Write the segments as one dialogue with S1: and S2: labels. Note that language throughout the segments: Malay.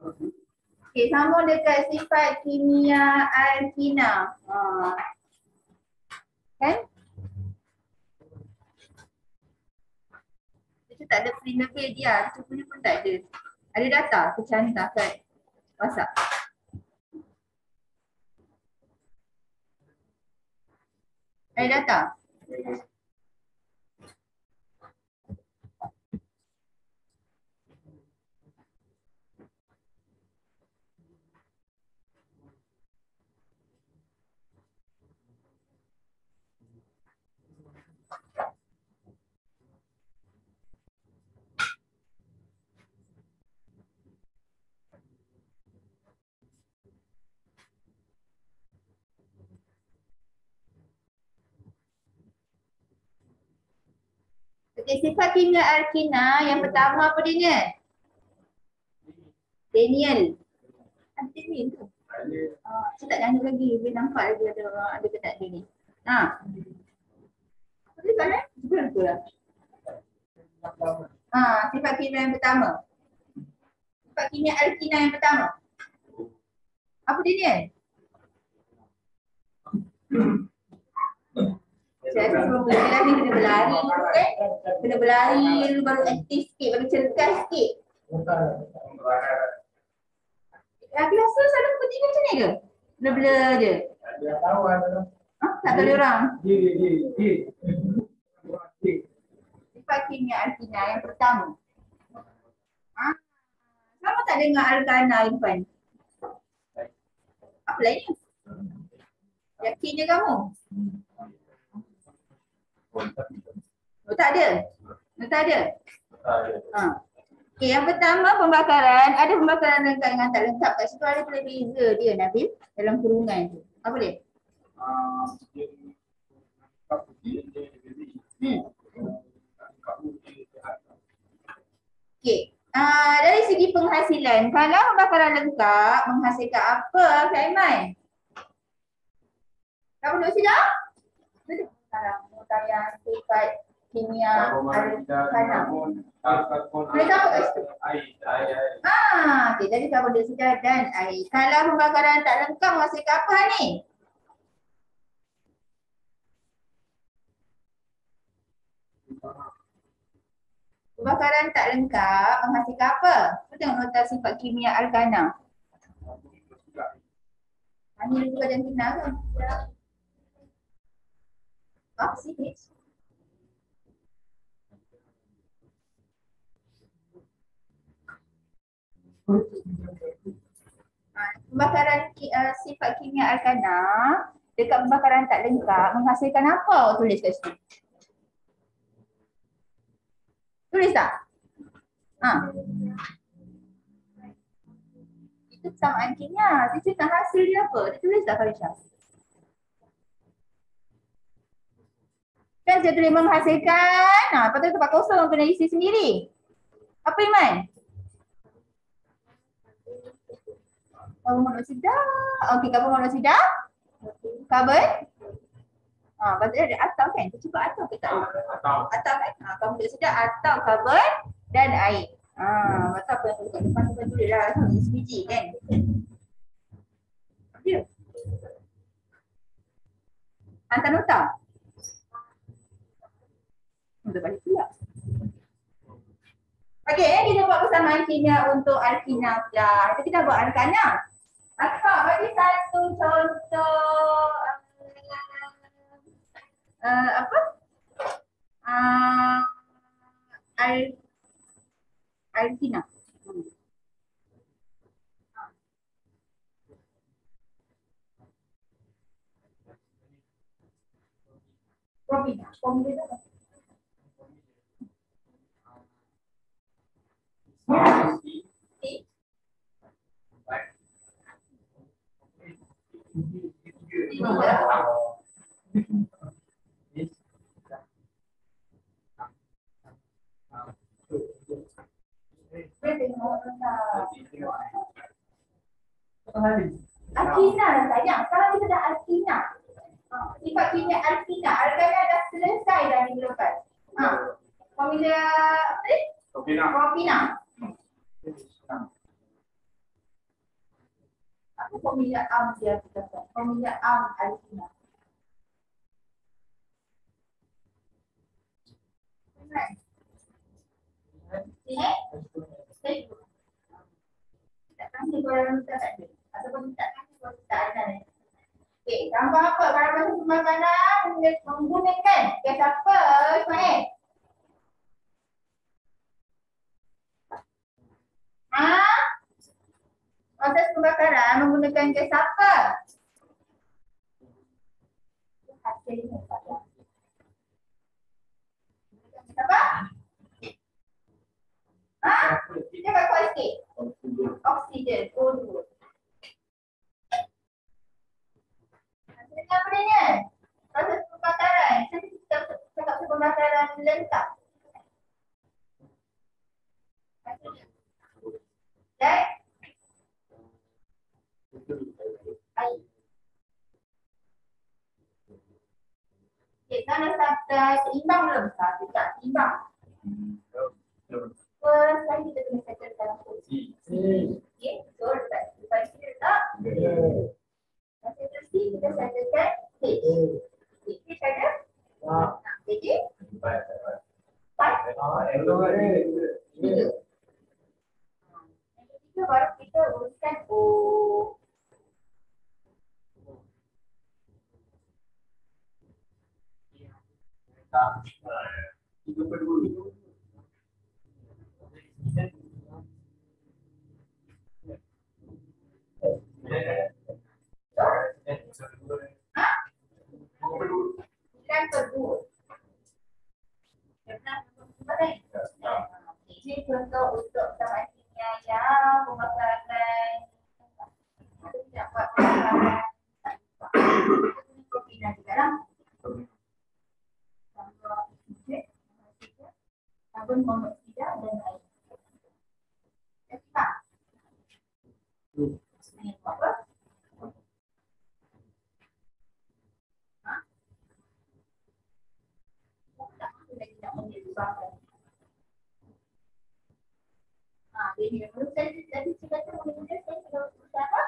S1: Okey, sambung dekat sifat kimia alkina. Kan? Kita tak ada print level dia, kita punya pun tak ada. Ada data, kita hantar kat WhatsApp. Ada data? Okey, sifat kimia alkina yang pertama apa dia ni? Daniel. Ada Daniel tu? Saya tak nyanyi lagi, dia nampak lagi ada ke tak dia ni. Apa dia kan eh? Cuba lupa lah. Sifat kimia yang pertama. Sifat kimia alkina yang pertama. Apa dia ni? Jadi sebelum berjalan ni kena berlari dulu kan? Kena berlari dulu baru aktif sikit, baru cergas sikit. Aku rasa selalu pukul 3 macam ni ke? Blur-blur je. Tak tahu dia orang. Sifat kimia alkina yang pertama. Kenapa tak dengar alkana Irfan? Apa lain ni? Yakinnya kamu? Tak ada? Tak ada? Okay, yang pertama pembakaran. Ada pembakaran lengkap dengan tak lengkap. Kat situ ada beza dia Nabil dalam kurungan tu. Apa dia? Okay. Dari segi penghasilan, kalau pembakaran lengkap menghasilkan apa Kak Aiman? Kamu duduk sini dah? Duduk. Pengetahuan sifat kimia alkana. Mereka apa kat situ? Okay, jadi karbon dioksida dan air. Kalau pembakaran tak lengkap menghasilkan apa ni? Pembakaran tak lengkap menghasilkan apa? Kita tengok nota sifat kimia alkana. Ini juga jantina ke? CH. Pembakaran sifat kimia alkana dekat pembakaran tak lengkap menghasilkan apa? Tulis kat situ. Tulis tak? Itu persamaan kimia. Dia cerita hasil dia apa? Dia tulis tak Farisha? Kan saya tulis menghasilkan. Lepas tu tempat kosong kena isi sendiri. Apa Iman? Karbon monoksida. Okey, karbon monoksida. Karbon. Lepas tu ada atau kan? Kita cuba atau ke tak? Atau kan? Karbon monoksida atau karbon dan air. Lepas tu apa yang kat depan tu tulis lah. Sebiji kan? Ya. Hantar nota. Nota balik pula. Okey, kita buat persamaan kimia untuk alkina pula. Kita buat alkana. Akak bagi satu contoh apa? Alkina. Propina. Formula apa? Alkina dah sayang. Sekarang kita dah alkina. Sifat kimia alkina. Alkana dah selesai dah minggu lepas. Formula apa ni? Propina. Pemilihan am dia kita buat. Pemilihan am Alifina. Tak kasih kalau kita tak ada. Ataupun tak kasih kalau kita ada. Okey, tambah apa? Kalau masuk pemakanan menggunakan gas apa, Ismail? Proses pembakaran menggunakan gas apa? Hasilnya apa? Apa? Dia pakai sikit. Oksigen. O2. Hasilnya apa dia? Proses pembakaran. Kita cakap pembakaran lengkap. Dan air. Okay, kan dah seimbang belum? Tak seimbang. First kali kita kena settle dalam posisi. Okay, so lepas kita letak masa tersi kita settlekan H. H ada? Jadi 5. 3. Yang baru kita uruskan O. Dan kedua. Ini contoh untuk sama kimia yang pemakaran. Tidak buat pemakaran. Kopi dan garam. Karbon monoksida dan air. Kita. Ini apa? Jadi menurut saya tadi kita menggunakan saya sudah berusaha apa?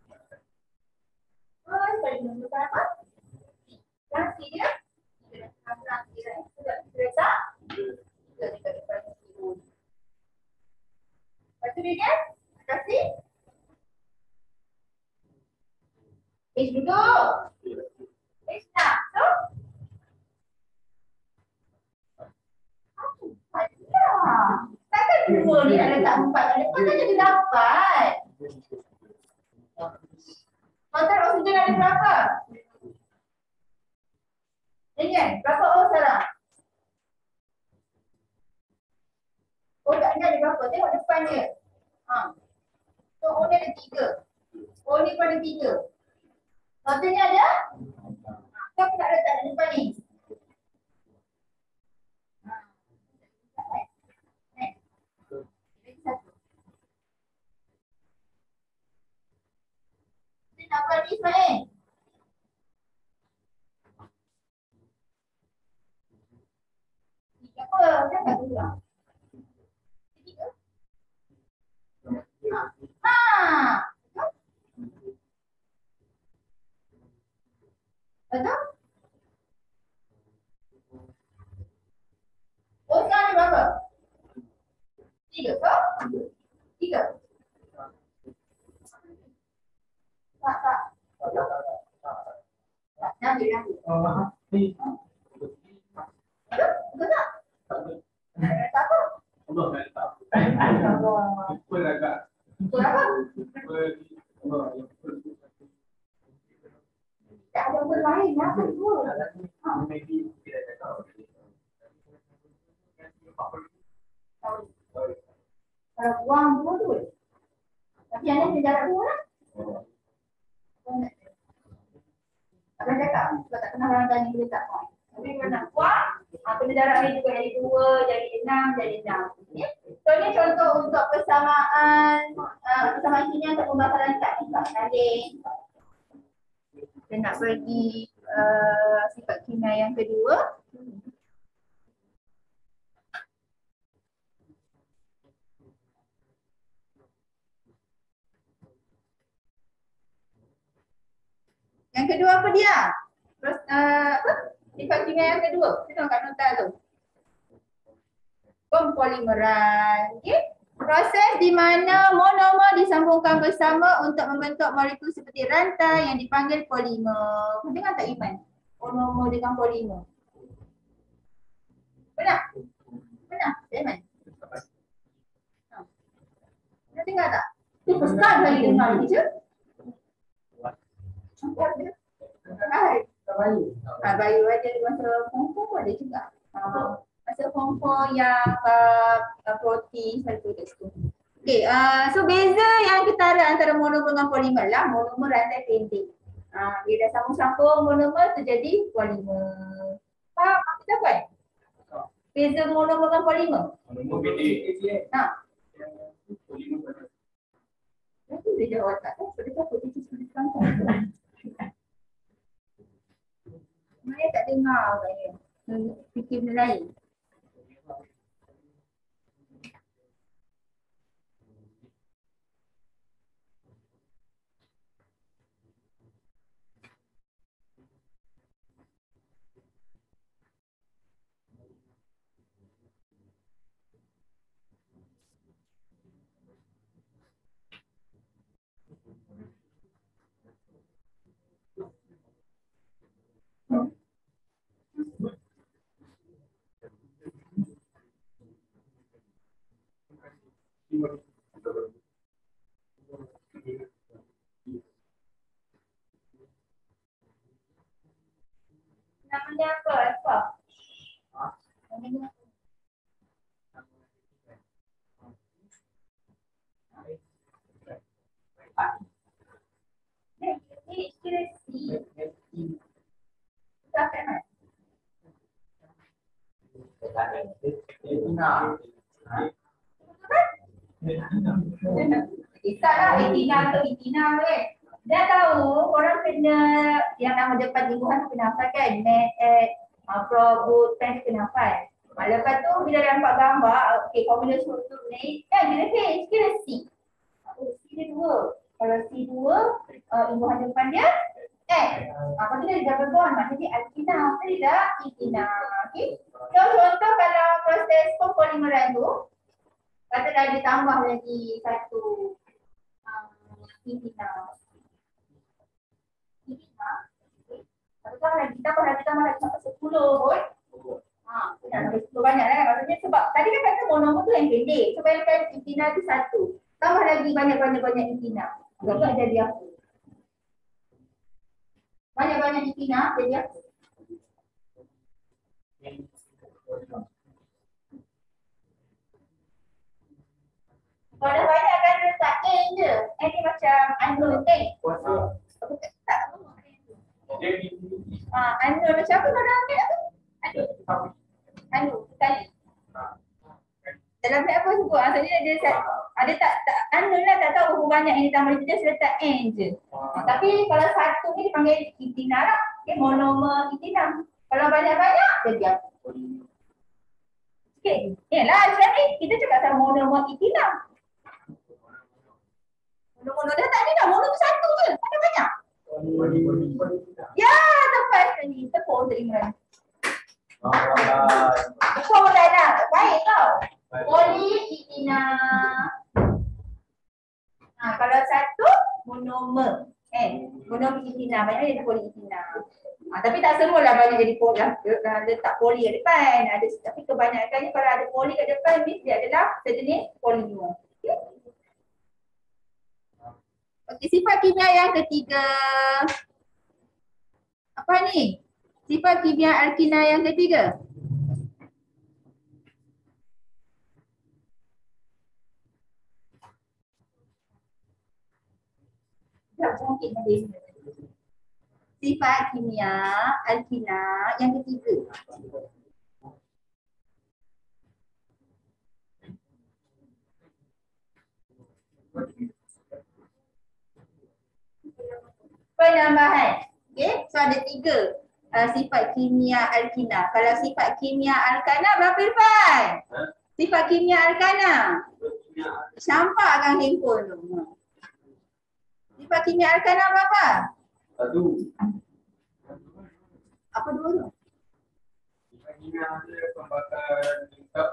S1: Saya menggunakan apa? Transi dia. Transi dia sudah kereta. Sudah dikatakan itu. Lepas itu dia kasih. Duduk. Stop. So. Takkan dua ni ada tak 4 ada pun tak jadi dapat. Total oksigen ada berapa? Ini berapa O sekarang? O tak ada berapa? Tengok depan dia. So O ni ada 3. O ni pun ada 3. Total ni ada? Kau tak letak di depan ni. Apa ni Ismail? Apa? Cakap dulu lah. Betul? Oh, sekarang ni berapa? 3 ke? 3. Tak. Nanti. Betul tak? Tak apa? Berapa? Tak ada yang lain. Apa itu? Kalau buang dua tu. Tapi yang ni jarak 2 lah. Akan cakap, kalau tak kenal orang tadi dia tak point. Tapi kalau nak buang, kena jarak ni juga jadi 2, jadi 6, jadi 6. Okay? So ni contoh untuk persamaan kimia untuk pembakaran tak sifat salin. Kita nak bagi sifat kimia yang kedua. kedua apa dia? Terus apa? Sifat kimia yang kedua. Kita kat nota tu. Pempolimeran. Okey. Proses di mana monomer disambungkan bersama untuk membentuk molekul seperti rantai yang dipanggil polimer. Kau dengar tak Iman? Monomer dengan polimer. Pernah? Pernah? Iman? Pernah dengar tak? Itu first time kali dengar ni je. Bayu ada masa form 4 ada juga. Masa form 4 yang protein satu kat situ. Okey, so beza yang ketara antara monomer dengan polimer lah. Monomer rantai pendek. Bila dah sambung-sambung monomer terjadi polimer. Faham apa kita buat? Beza monomer dengan polimer.
S2: Monomer pendek.
S1: Polimer. Itu dia jawab tak tahu. Sebab apa dia sudah sekarang. Saya tak dengar katanya. Fikir benda lain. Namanya apa? Apa? Namanya apa? Ini kira C. Tak kan? Kisahlah Etina atau Etina kan. Dah tahu orang kena yang nama depan imbuhan kena hafal kan. Probut, pen kena hafal. Lepas tu bila nampak gambar, okey formula struktur ni kan dia kira C. C dia 2. Kalau C 2, imbuhan depan dia apa tu dia double bond maknanya alkina. Tadi dah etina. Okey. So contoh kalau proses pempolimeran tu katalah ditambah lagi satu etina. Tambah lagi sampai 10 pun. Dah sampai 10 banyak lah. Maksudnya sebab tadi kan kata monomer tu yang pendek. So bayangkan etina tu 1. Tambah lagi banyak-banyak etina. Berapa jadi apa? Banyak-banyak etina jadi apa? Kalau dah banyak kan letak N je. N ni macam anul N. Tak. Anul macam apa kalau dalam apa? Anul. Tali. Dalam apa sebut? Maksudnya dia ada tak anul lah tak tahu berapa banyak yang ditambah dia just letak N je. Tapi kalau satu ni dipanggil etina lah. Okay, monomer etina. Kalau banyak-banyak jadi apa? Okay. Yalah macam ni kita cakap tentang monomer etina. Mono dah tak ada dah. Mono tu satu je. Ada banyak. Ya, tepat sekali. Tepuk untuk Imran. Tepuk dah nak. Baik tau. Polietina. Kalau satu, monomer. Monomer etina. Banyak jadi polietina. Tapi tak semualah banyak jadi poli. Letak poli kat depan. Tapi kebanyakannya kalau ada poli kat depan, dia adalah sejenis polimer. Okey, sifat kimia yang ketiga. Apa ni? Sifat kimia alkina yang ketiga. Sifat kimia alkina yang ketiga. Penambahan. Okey, so ada 3 sifat kimia alkina. Kalau sifat kimia alkana berapa Irfan? Sifat kimia alkana. Campakkan handphone tu. Sifat kimia alkana berapa?
S2: Satu.
S1: Apa dua tu?
S2: Ini ada pembakaran tingkat.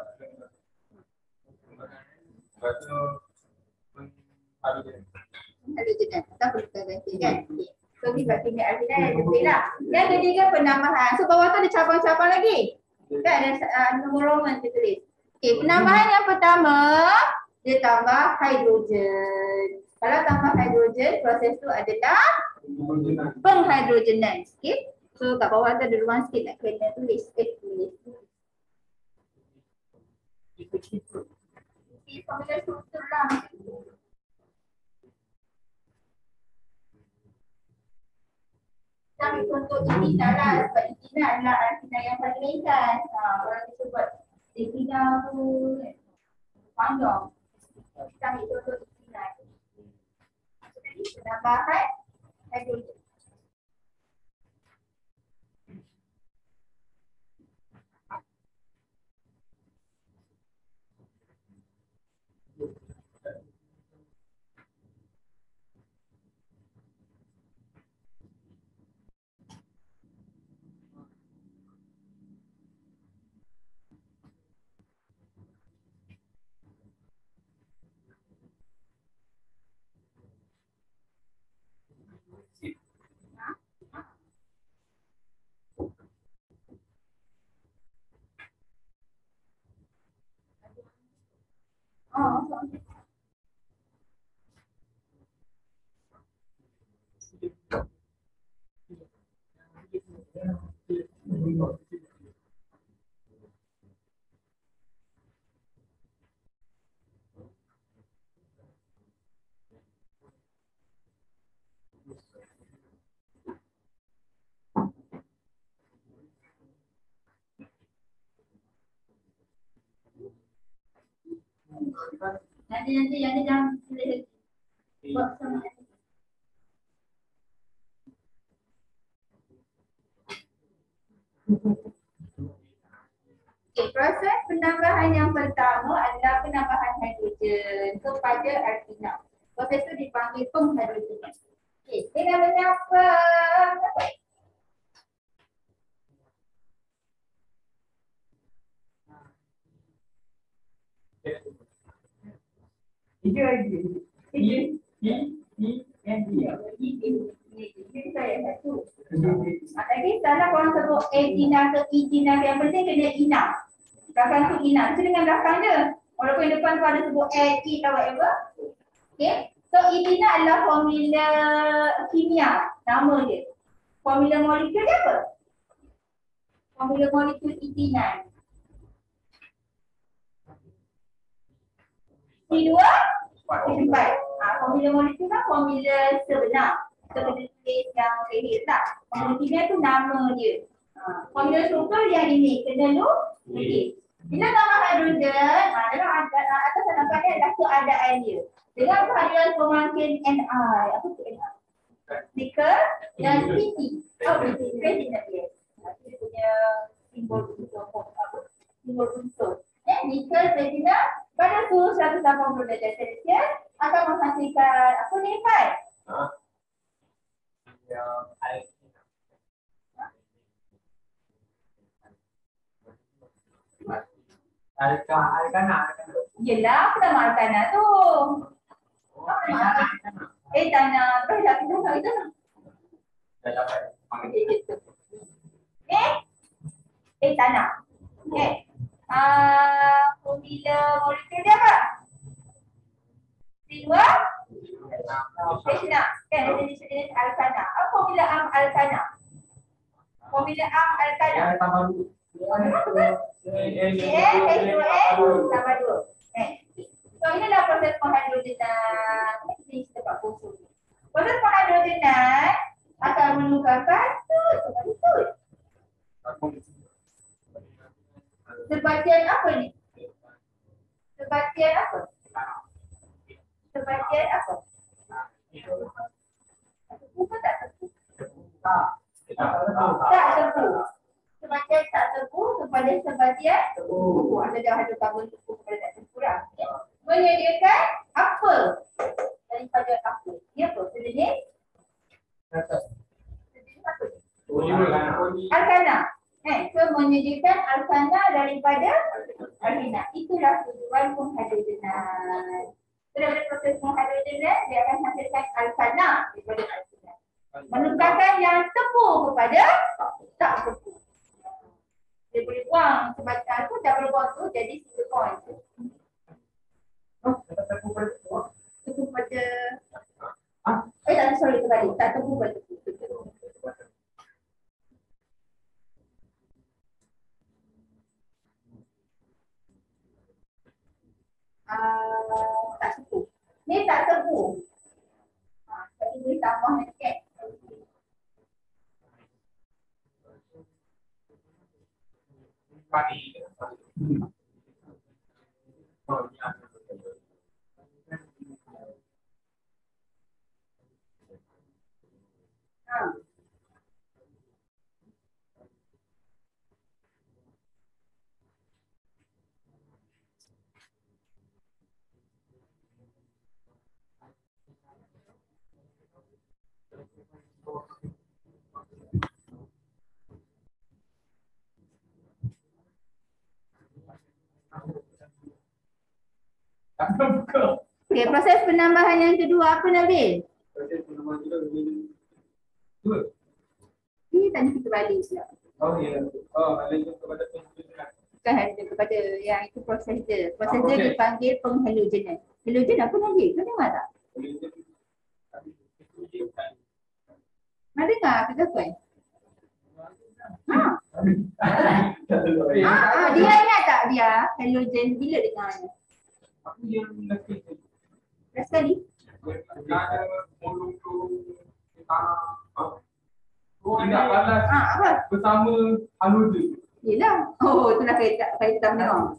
S2: Lepas tu hidrogen.
S1: Hidrogen. Kita perlu ganti kan? Okay. So ni berarti ni alkina yang betul lah. Yang ketiga penambahan. So bawah tu ada cabang-cabang lagi. Kan ada nombor Roman kita tulis. Okay, penambahan yang pertama dia tambah hidrogen. Kalau tambah hidrogen, proses tu adalah penghidrogenan. Okay. So kat bawah tu ada ruang sikit nak kena tulis. Tulis. Okay, formula struktur lah. Kami contoh Itina lah, sebab Itina adalah alkina yang paling ringan. Orang kita buat Itina tu panjang. Kita ambil contoh Itina. Jadi penambahan hidrogen. Nanti yang ni jangan boleh buat sama. Okay, proses penambahan yang pertama adalah penambahan hidrogen kepada alkina. Proses itu dipanggil penghidrogenan. Okay, dia namanya apa? Lagi salah korang sebut etina ke itina, yang penting kena ina. Belakang tu ina. Macam dengan belakang je. Walaupun yang depan tu ada sebut e atau whatever. Okay. So itina adalah formula kimia. Nama dia. Formula molekul dia apa? Formula molekul itina. C2 H4. Formula molekul kan formula sebenar. Kita kena tulis yang rehat lah. Formula kimia tu nama dia. Formula struktur yang ini kena lu tulis. Bila tambah hidrogen, dalam atas nampak dia adalah keadaan dia. Dengan kehadiran pemangkin Ni. Apa tu Ni? Nickel dan Ct. Oh, Ct dia. Dia punya simbol unsur. Simbol unsur. Nickel, platinum pada suhu 180 darjah Celsius akan menghasilkan apa ni, Fai? Alkana. Yelah, apa nama alkana tu? Tanah. Terus dah kita tahu itu. Tanah. Okay. Formula molekul dia apa? C2 H6. Kan ada jenis alkana. Apa formula alkana? Formula alkana. Tambah 2. H2N tambah 2. So inilah proses penghidrogenan. Kita dapat kosong. Proses penghidrogenan akan menukarkan tut. Sebatian apa ni? Sebatian apa? Tepu ke tak tepu? Tak tepu. Sebatian tak tepu kepada sebatian tepu. Ada dah ada karbon tepu kepada tak tepu lah. Menyediakan apa? Daripada apa? Ini apa? Sejenis alkana. So menyediakan alkana daripada alkina. Itulah tujuan penghalogenan. Daripada proses penghalogenan, dia akan hasilkan alkana daripada alkina. Menukarkan yang tepung kepada tak tepung. Dia boleh buang sebatang tu, tak boleh buang tu jadi silikon. Tepung pada tak, sorry terbalik. Tak tepung pada tepung. Tak tepung. Ni tak tepung. Tapi boleh tambah sikit. Okey, proses penambahan yang kedua apa Nabil?
S2: Proses penambahan kedua.
S1: Ni tadi kita balik pula.
S2: Oh ya. Oh, alih kepada penghalogenan.
S1: Bukan ada kepada yang itu proses dia. Proses dia dipanggil penghalogenan. Halogen apa Nabil? Kau dengar tak? Mana dengar kita kan? Dia ingat tak dia halogen bila dengarnya?
S2: Aku yang lagi.
S1: Last kali?
S2: Tidak balas
S1: Apa?
S2: bersama halogen.
S1: Yelah. Oh, itulah kaitan dengar.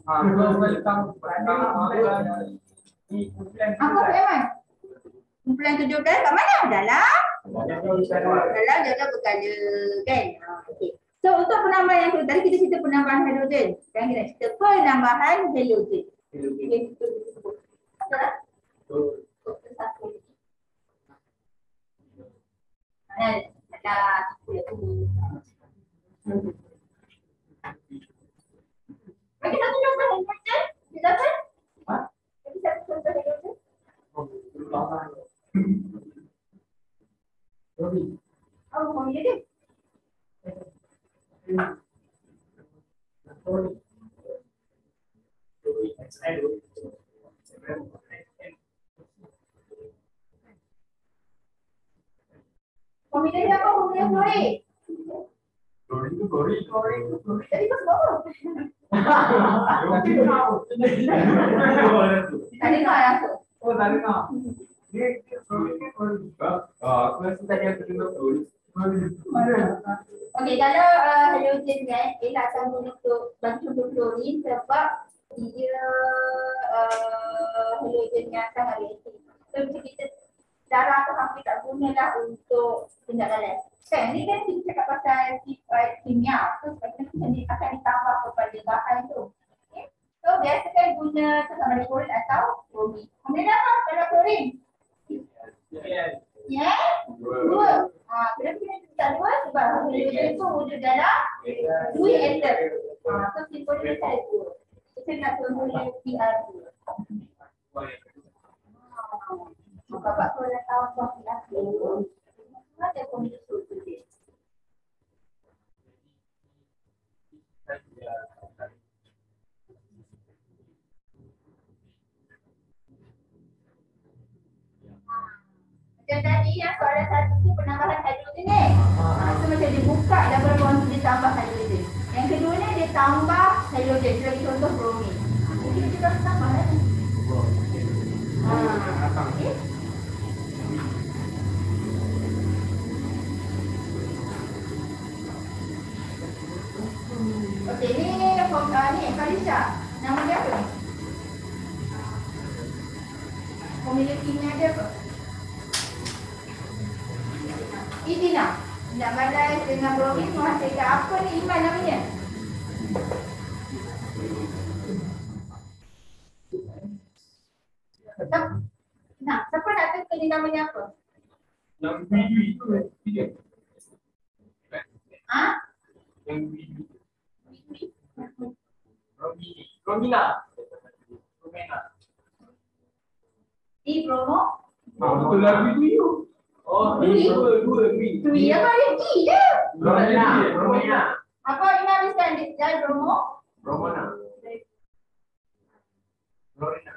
S1: Apa Eman? Kumpulan 17 kat mana? Dalam? Dalam dia berkala kan? Okey. So untuk penambahan yang kedua, tadi kita cerita penambahan halogen. Sekarang kita cerita penambahan halogen. Bagi satu contoh halogen, dia dapat? Bagi satu contoh halogen. Oh, formula dia. Formula dia apa? Formula klorin. Klorin. Tadi kau sebut apa? Tak dengar aku.
S2: Oh, tak dengar. Aku rasa tadi aku dengar klorin.
S1: Okey, kalau halogen kan, dia akan bantu klorin sebab dia halogen yang sangat reaktif. So macam kita darah tu hampir tak gunalah untuk tindakan. Kan ni kan kita cakap pasal kimia. So sebenarnya ni akan ditambah kepada bahan tu. Okay. So biasa kan guna sama ada klorin atau bromin. Kemudian apa kalau klorin? Ya. Dua. Kenapa kita tak dua? Sebab halogen tu wujud dalam dua atom. So simpel dia saya dua. Kita nak tulis PR2. Bapak tu dah tahu apa PR2. Ada formula sulfur dia. Macam tadi yang soalan satu tu penambahan halogen ni. So macam dia buka double bond tu dia tambah halogen. Yang kedua ni dia tambah halogen. Dia bagi contoh bromin. Jadi kita tambah lagi. Okay. Okey, ni Falisha. Nama dia apa? Formula kimia dia apa? Idina. Nak balas dengan bromin menghasilkan apa ni Iman namanya? Nah, siapa nak teka ni namanya apa?
S2: Yang video itu dia. Yang Romina.
S1: Di promo.
S2: Betul lah video. Oh, dua.
S1: Tui apa dia? I je.
S2: Romina.
S1: Apa Ina habiskan di promo?
S2: Romana. Romina.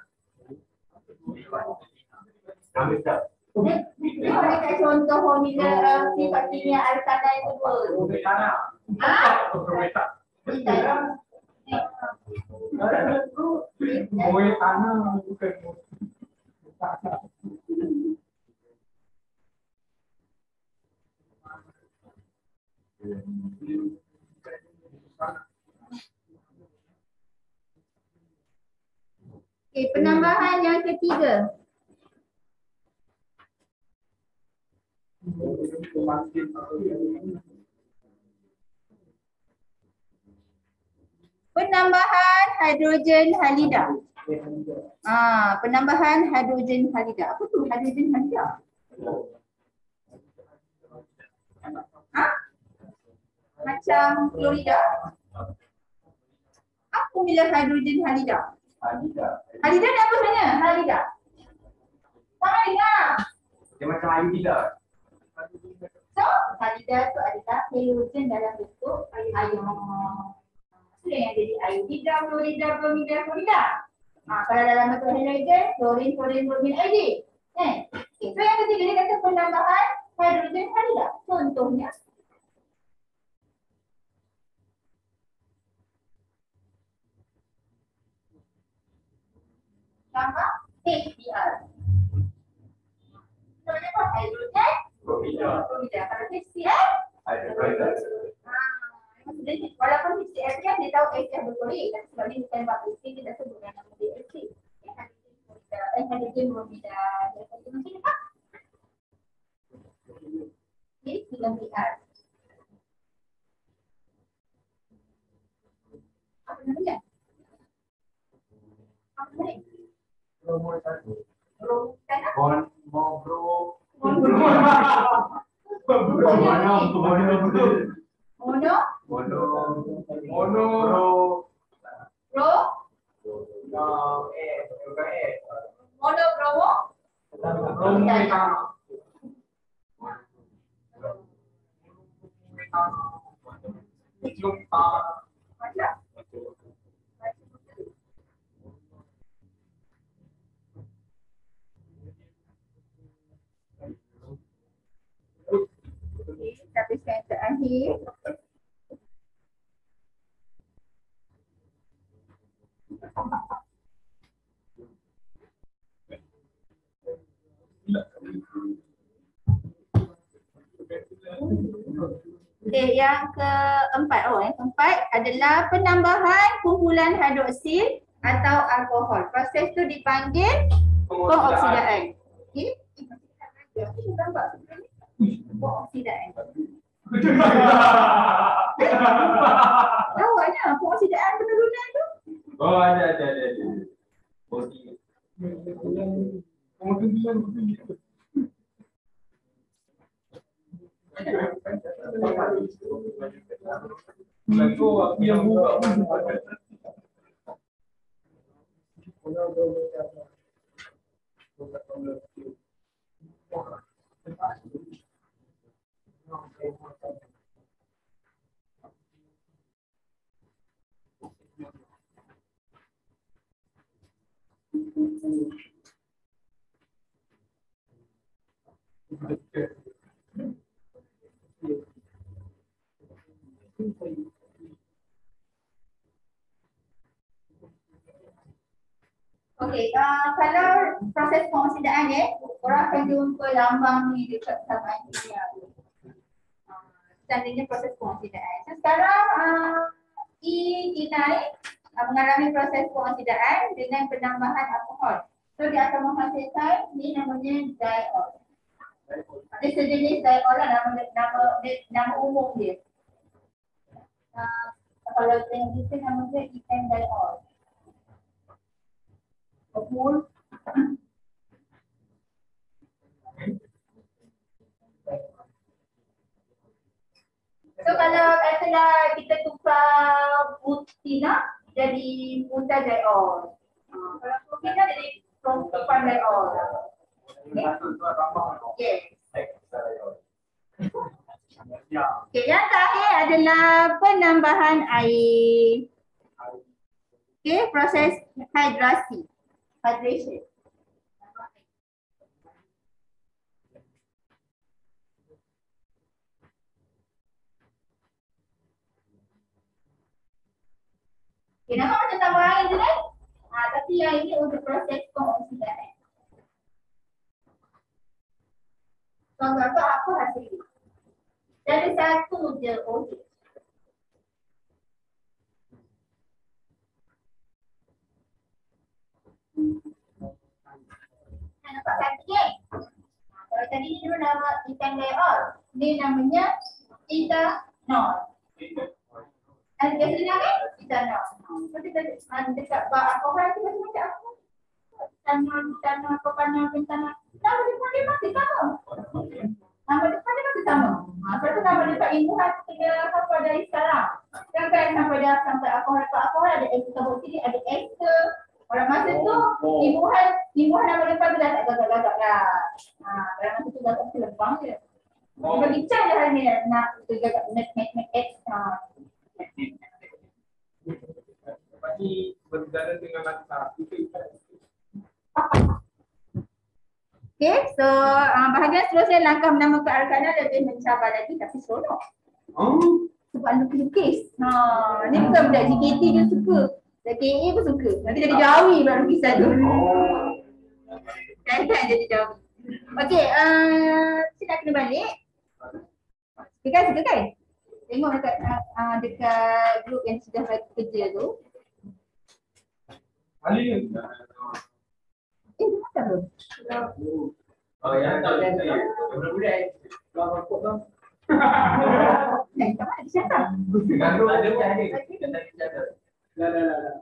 S2: Habis dah.
S1: Dia ada contoh formula sifat kimia alkana itu dua.
S2: Romina. Romina. Moe tanah bukan
S1: Okey, penambahan yang ketiga. Penambahan hidrogen halida. Penambahan hidrogen halida. Apa tu hidrogen halida? Macam klorida? Apa formula hidrogen halida? Halida ni apa sebenarnya? Halida. Sama dengar.
S2: dia macam air tidak.
S1: So, halida tu adalah halogen dalam bentuk ion. So, yang jadi iodida, klorida, bromida, klorida. Kalau dalam bentuk halogen, klorin, bromin, iodid. Okay. So, yang ketiga dia kata penambahan hidrogen halida. Contohnya, tambah HCl. So, apa? Hidrogen, bromida. Kalau HCl, walaupun HCl kan dia tahu HCl berklorid, tapi sebab ni bukan buat HCl, dia dah sebut nama dia HCl. Hidrogen bromida. Jadi macam ni kan? Okay, dengan BR. Apa nama dia? Apa nama dia? Tapi saya terakhir. Okay, yang keempat. Yang keempat adalah penambahan kumpulan hidroksil atau alkohol. Proses itu dipanggil pengoksidaan. Okay. Pengoksidaan. Awaknya pengoksidaan penurunan tu.
S2: Oh, ada. Yang buka pun
S1: Okey, kalau proses pengoksidaan orang akan jumpa lambang ni dekat sama dia. Tandanya proses pengoksidaan. So, sekarang E-dinai mengalami proses pengoksidaan dengan penambahan alkohol. So, dia akan menghasilkan ni namanya diol. Dia sejenis diol lah nama umum dia. Kalau tengok kita nama dia ethane diol. Betul. So kalau katalah bekas diol. Kalau protein kan jadi propan diol. Okey. Okey, yang terakhir adalah penambahan air. Okey, proses hidrasi. Hydration. Okay, nampak macam tambah air je kan? Tapi yang ini untuk proses pengoksidasi. Contoh apa hasil ini? Dari satu je OH. Nampak satu je? Kalau tadi ni dulu nama ikan diol. Ni namanya etanol. Dan biasanya kan etanol. So kita dekat bak alkohol tu biasa macam apa? Etanol, propanol, pentanol. Nama depan dia masih sama. Nama depan dia masih sama. Sebab tu nama dekat imbuhan kita sampai dari sekarang. Kan sampai alkohol ada ester karboksilik, ada ester. Pada masa tu imbuhan nama depan tu dah tak gagak-gagak dah. Pada masa tu dah tak selebang je. Kita bincang je hari ni nak gagak make ester.
S2: Bagi berbicara dengan mata
S1: Okay, so bahagian seterusnya langkah menamakan Arkana lebih mencabar lagi tapi seronok. Sebab lukis-lukis. Ni bukan budak JKT dia suka. Budak KA pun suka. Nanti jadi jawi baru lukisan tu. Kan jadi jawi. Okay, kita nak kena balik. Suka kan? Tengok dekat grup yang sudah bagi kerja tu.
S2: Ali.
S1: Dia macam tu.
S2: Oh, yang tahu saya. Budak-budak. Kalau pokok tu.
S1: Tak ada siapa.
S2: Kalau ada pun ada. Kita ada. Dah.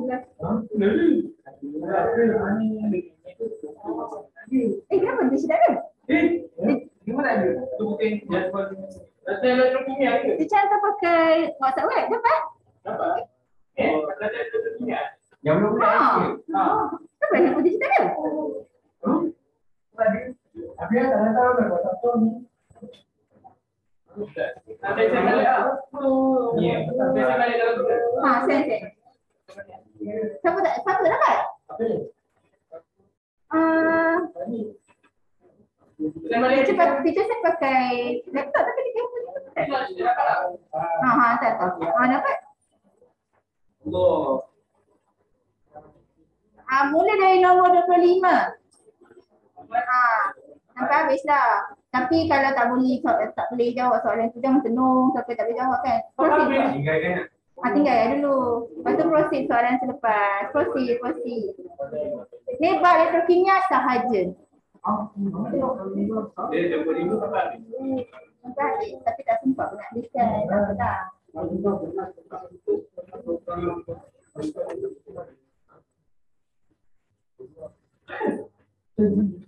S1: Kenapa dia sudah ada?
S2: Gimana ada? Tu bukan jadual. Rasa elektron kimia ada.
S1: Dia cara pakai WhatsApp web dapat?
S2: Dapat. Rasa elektron kimia. Yang belum ada.
S1: Kenapa yang dia sudah ada?
S2: Tapi ada tak tahu dah WhatsApp tu ni. Nanti saya balik ah. Ya, nanti saya balik dalam tu.
S1: Saya. Siapa dapat?
S2: Apa ni?
S1: Teacher saya pakai laptop tapi dia pakai. Tak tahu. Dapat?
S2: Allah.
S1: Mula dari nombor 25. Sampai habis lah. Tapi kalau tak boleh jawab soalan tu jangan tenung sampai tak boleh jawab kan. Proceed. Tinggal dulu. Lepas tu proceed soalan selepas. Proceed. Ni bab elektrokimia sahaja. Sampai habis. Tapi tak sempat nak habiskan. Tak.